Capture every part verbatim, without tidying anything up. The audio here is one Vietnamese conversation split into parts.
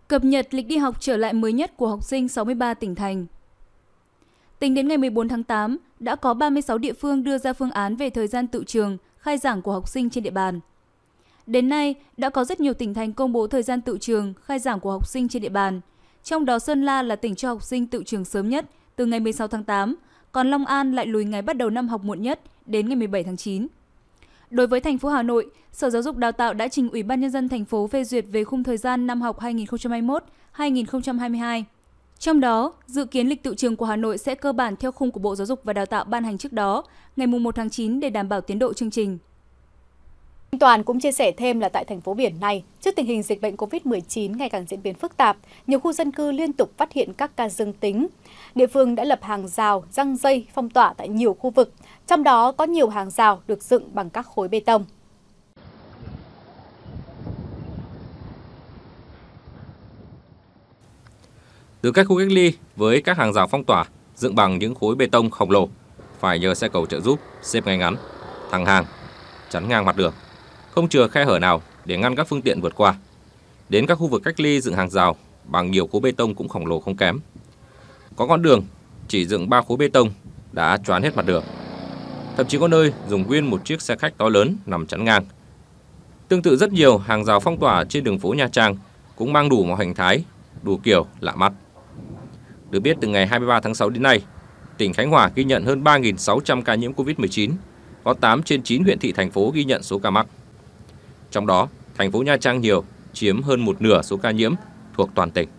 Cập nhật lịch đi học trở lại mới nhất của học sinh sáu mươi ba tỉnh thành. Tính đến ngày mười bốn tháng tám, đã có ba mươi sáu địa phương đưa ra phương án về thời gian tự trường, khai giảng của học sinh trên địa bàn. Đến nay, đã có rất nhiều tỉnh thành công bố thời gian tự trường, khai giảng của học sinh trên địa bàn. Trong đó Sơn La là tỉnh cho học sinh tự trường sớm nhất, từ ngày mười sáu tháng tám, còn Long An lại lùi ngày bắt đầu năm học muộn nhất, đến ngày mười bảy tháng chín. Đối với thành phố Hà Nội, Sở Giáo dục Đào tạo đã trình Ủy ban Nhân dân thành phố phê duyệt về khung thời gian năm học hai nghìn không trăm hai mươi mốt hai nghìn không trăm hai mươi hai. Trong đó, dự kiến lịch tự trường của Hà Nội sẽ cơ bản theo khung của Bộ Giáo dục và Đào tạo ban hành trước đó, ngày mùng một tháng chín để đảm bảo tiến độ chương trình. Anh Toàn cũng chia sẻ thêm là tại thành phố biển này, trước tình hình dịch bệnh covid mười chín ngày càng diễn biến phức tạp, nhiều khu dân cư liên tục phát hiện các ca dương tính. Địa phương đã lập hàng rào, giăng dây, phong tỏa tại nhiều khu vực, trong đó có nhiều hàng rào được dựng bằng các khối bê tông. Từ các khu cách ly với các hàng rào phong tỏa dựng bằng những khối bê tông khổng lồ, phải nhờ xe cầu trợ giúp xếp ngay ngắn, thẳng hàng, chắn ngang mặt đường, không chừa khe hở nào để ngăn các phương tiện vượt qua. Đến các khu vực cách ly dựng hàng rào bằng nhiều khối bê tông cũng khổng lồ không kém. Có con đường chỉ dựng ba khối bê tông đã choán hết mặt đường. Thậm chí có nơi dùng nguyên một chiếc xe khách to lớn nằm chắn ngang. Tương tự rất nhiều hàng rào phong tỏa trên đường phố Nha Trang cũng mang đủ mọi hình thái, đủ kiểu lạ mắt. Được biết từ ngày hai mươi ba tháng sáu đến nay, tỉnh Khánh Hòa ghi nhận hơn ba nghìn sáu trăm ca nhiễm covid mười chín, có tám trên chín huyện thị thành phố ghi nhận số ca mắc. Trong đó, thành phố Nha Trang nhiều, chiếm hơn một nửa số ca nhiễm thuộc toàn tỉnh.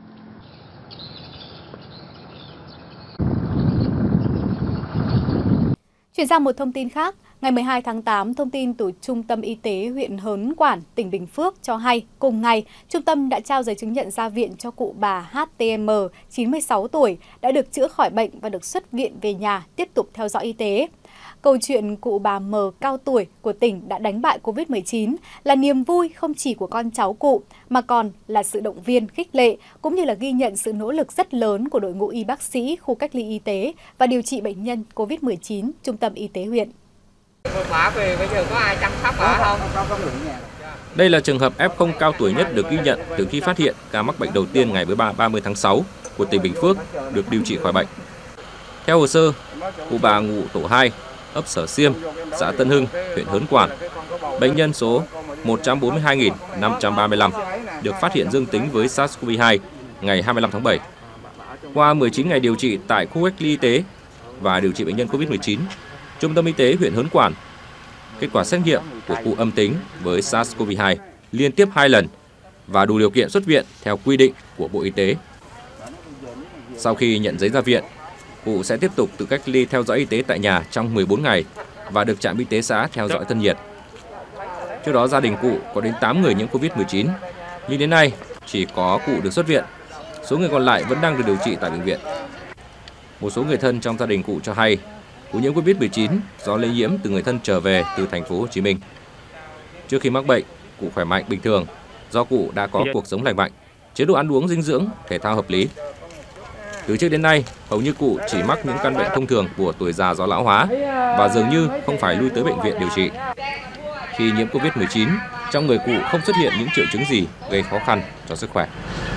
Chuyển sang một thông tin khác, ngày mười hai tháng tám, thông tin từ Trung tâm Y tế huyện Hớn Quản, tỉnh Bình Phước cho hay, cùng ngày, trung tâm đã trao giấy chứng nhận ra viện cho cụ bà hát tê em, chín mươi sáu tuổi, đã được chữa khỏi bệnh và được xuất viện về nhà tiếp tục theo dõi y tế. Câu chuyện cụ bà M cao tuổi của tỉnh đã đánh bại covid mười chín là niềm vui không chỉ của con cháu cụ, mà còn là sự động viên, khích lệ, cũng như là ghi nhận sự nỗ lực rất lớn của đội ngũ y bác sĩ khu cách ly y tế và điều trị bệnh nhân covid mười chín Trung tâm Y tế huyện. Bây giờ có ai chăm sóc ở không? Đây là trường hợp ép không cao tuổi nhất được ghi nhận từ khi phát hiện ca mắc bệnh đầu tiên ngày ba mươi tháng sáu của tỉnh Bình Phước được điều trị khỏi bệnh. Theo hồ sơ, cụ bà ngụ tổ hai, ấp Sở Xiêm, xã Tân Hưng, huyện Hớn Quản, bệnh nhân số một trăm bốn mươi hai nghìn năm trăm ba mươi lăm, được phát hiện dương tính với SARS-xê o vê hai ngày hai mươi lăm tháng bảy. Qua mười chín ngày điều trị tại khu cách ly y tế và điều trị bệnh nhân covid mười chín, Trung tâm Y tế huyện Hớn Quản, kết quả xét nghiệm của cụ âm tính với SARS-xê o vê hai liên tiếp hai lần và đủ điều kiện xuất viện theo quy định của Bộ Y tế. Sau khi nhận giấy ra viện, cụ sẽ tiếp tục tự cách ly theo dõi y tế tại nhà trong mười bốn ngày và được trạm y tế xã theo dõi thân nhiệt. Trước đó gia đình cụ có đến tám người nhiễm covid mười chín, nhưng đến nay chỉ có cụ được xuất viện. Số người còn lại vẫn đang được điều trị tại bệnh viện. Một số người thân trong gia đình cụ cho hay, cụ nhiễm covid mười chín do lây nhiễm từ người thân trở về từ thành phố Hồ Chí Minh. Trước khi mắc bệnh, cụ khỏe mạnh bình thường do cụ đã có cuộc sống lành mạnh, chế độ ăn uống dinh dưỡng, thể thao hợp lý. Từ trước đến nay, hầu như cụ chỉ mắc những căn bệnh thông thường của tuổi già do lão hóa và dường như không phải lui tới bệnh viện điều trị. Khi nhiễm covid mười chín, trong người cụ không xuất hiện những triệu chứng gì gây khó khăn cho sức khỏe.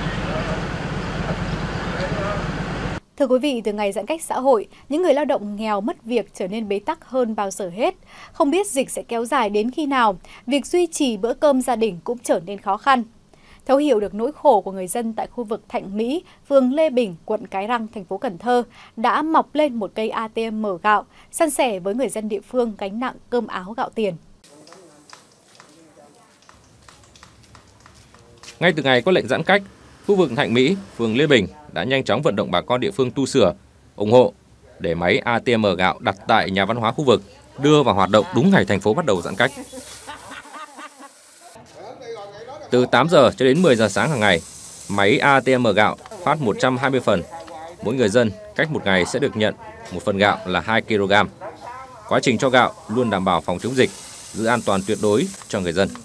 Thưa quý vị, từ ngày giãn cách xã hội, những người lao động nghèo mất việc trở nên bế tắc hơn bao giờ hết. Không biết dịch sẽ kéo dài đến khi nào, việc duy trì bữa cơm gia đình cũng trở nên khó khăn. Thấu hiểu được nỗi khổ của người dân tại khu vực Thạnh Mỹ, phường Lê Bình, quận Cái Răng, thành phố Cần Thơ đã mọc lên một cây a tê em gạo, san sẻ với người dân địa phương gánh nặng cơm áo gạo tiền. Ngay từ ngày có lệnh giãn cách, khu vực Thạnh Mỹ, phường Lê Bình đã nhanh chóng vận động bà con địa phương tu sửa, ủng hộ để máy a tê em gạo đặt tại nhà văn hóa khu vực đưa vào hoạt động đúng ngày thành phố bắt đầu giãn cách. Từ tám giờ cho đến mười giờ sáng hàng ngày, máy a tê em gạo phát một trăm hai mươi phần. Mỗi người dân cách một ngày sẽ được nhận một phần gạo là hai ki lô gam. Quá trình cho gạo luôn đảm bảo phòng chống dịch, giữ an toàn tuyệt đối cho người dân.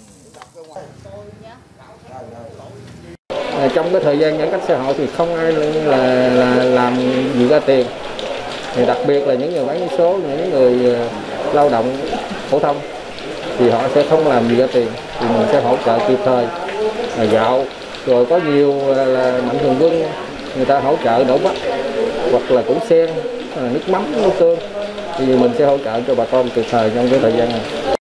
Trong cái thời gian giãn cách xã hội thì không ai là, là làm gì ra tiền. Thì đặc biệt là những người bán vé số, những người lao động phổ thông thì họ sẽ không làm gì ra tiền, thì mình sẽ hỗ trợ kịp thời là gạo, Rồi có nhiều là mạnh thường quân người ta hỗ trợ đổ bắp hoặc là củ sen, nước mắm, nước tương, thì mình sẽ hỗ trợ cho bà con kịp thời trong cái thời gian này.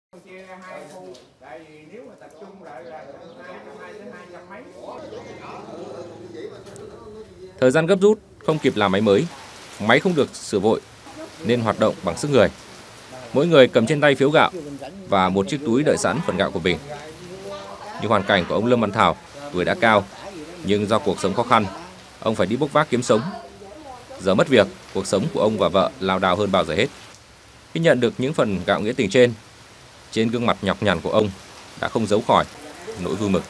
Thời gian gấp rút, không kịp làm máy mới, máy không được sửa vội nên hoạt động bằng sức người. Mỗi người cầm trên tay phiếu gạo và một chiếc túi đợi sẵn phần gạo của mình. Như hoàn cảnh của ông Lâm Văn Thảo, tuổi đã cao nhưng do cuộc sống khó khăn, ông phải đi bốc vác kiếm sống. Giờ mất việc, cuộc sống của ông và vợ lao đao hơn bao giờ hết. Khi nhận được những phần gạo nghĩa tình trên, trên gương mặt nhọc nhằn của ông đã không giấu khỏi nỗi vui mừng.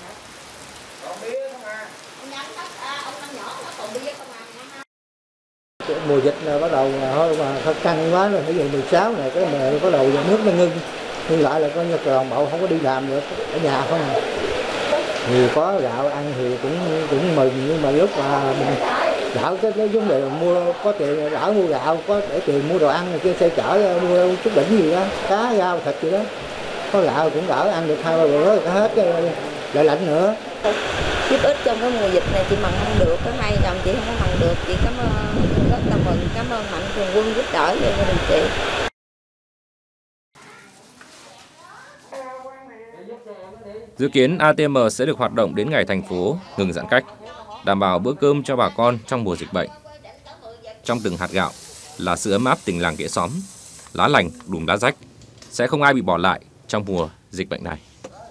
Mùa dịch là bắt đầu thôi mà hơi căng quá rồi, ví dụ mười sáu này cái mà bắt đầu nước nó ngưng, ngưng lại là coi như toàn bộ không có đi làm được, ở nhà không à. Thì có gạo ăn thì cũng cũng mừng, nhưng mà lúc mà mình đỡ cái cái vấn đề mua có tiền đỡ mua gạo, có để tiền mua đồ ăn này kia, xe chở mua chút đỉnh gì đó, cá rau thịt gì đó, có gạo cũng đỡ ăn được hai ba bữa rồi hết cái lại lạnh nữa. Giúp ích trong cái mùa dịch này chị mặn không được, có hai chồng chị không có mặn được, chị cảm ơn, rất là mừng, cảm ơn mạnh thường quân giúp đỡ cho gia đình chị. Dự kiến a tê em sẽ được hoạt động đến ngày thành phố ngừng giãn cách, đảm bảo bữa cơm cho bà con trong mùa dịch bệnh. Trong từng hạt gạo là sự ấm áp tình làng nghĩa xóm, lá lành đùm lá rách, sẽ không ai bị bỏ lại trong mùa dịch bệnh này.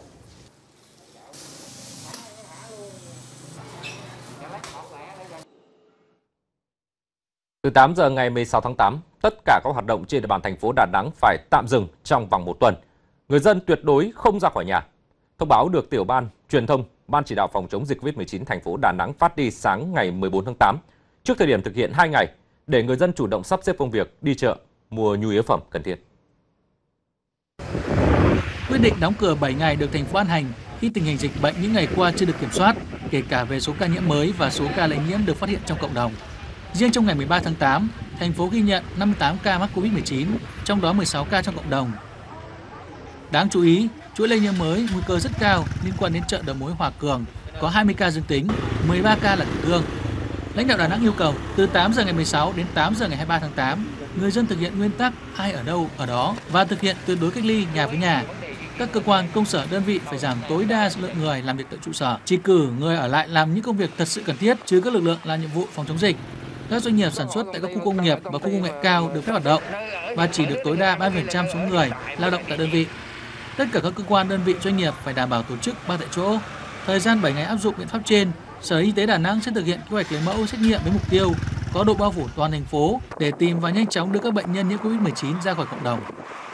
Từ tám giờ ngày mười sáu tháng tám, tất cả các hoạt động trên địa bàn thành phố Đà Nẵng phải tạm dừng trong vòng một tuần. Người dân tuyệt đối không ra khỏi nhà. Thông báo được Tiểu ban Truyền thông Ban chỉ đạo phòng chống dịch Covid mười chín thành phố Đà Nẵng phát đi sáng ngày mười bốn tháng tám, trước thời điểm thực hiện hai ngày để người dân chủ động sắp xếp công việc, đi chợ, mua nhu yếu phẩm cần thiết. Quyết định đóng cửa bảy ngày được thành phố ban hành khi tình hình dịch bệnh những ngày qua chưa được kiểm soát, kể cả về số ca nhiễm mới và số ca lây nhiễm được phát hiện trong cộng đồng. Riêng trong ngày mười ba tháng tám, thành phố ghi nhận năm mươi tám ca mắc Covid mười chín, trong đó mười sáu ca trong cộng đồng. Đáng chú ý, chuỗi lây nhiễm mới nguy cơ rất cao liên quan đến chợ đầu mối Hòa Cường, có hai mươi ca dương tính, mười ba ca là tử thương. Lãnh đạo Đà Nẵng yêu cầu từ tám giờ ngày mười sáu đến tám giờ ngày hai mươi ba tháng tám, người dân thực hiện nguyên tắc ai ở đâu ở đó và thực hiện tuyệt đối cách ly nhà với nhà. Các cơ quan, công sở, đơn vị phải giảm tối đa số lượng người làm việc tại trụ sở, chỉ cử người ở lại làm những công việc thật sự cần thiết, trừ các lực lượng làm nhiệm vụ phòng chống dịch. Các doanh nghiệp sản xuất tại các khu công nghiệp và khu công nghệ cao được phép hoạt động và chỉ được tối đa ba mươi phần trăm số người lao động tại đơn vị. Tất cả các cơ quan, đơn vị, doanh nghiệp phải đảm bảo tổ chức ba tại chỗ. Thời gian bảy ngày áp dụng biện pháp trên, Sở Y tế Đà Nẵng sẽ thực hiện kế hoạch lấy mẫu xét nghiệm với mục tiêu có độ bao phủ toàn thành phố để tìm và nhanh chóng đưa các bệnh nhân nhiễm Covid mười chín ra khỏi cộng đồng.